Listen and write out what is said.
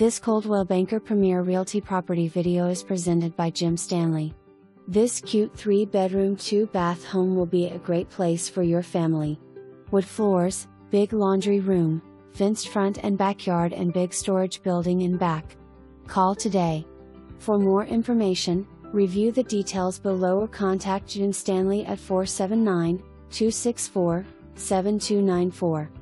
This Coldwell Banker Premier Realty property video is presented by Jim Stanley. This cute 3-bedroom 2-bath home will be a great place for your family. Wood floors, big laundry room, fenced front and backyard and big storage building in back. Call today. For more information, review the details below or contact Jim Stanley at 479-264-7294.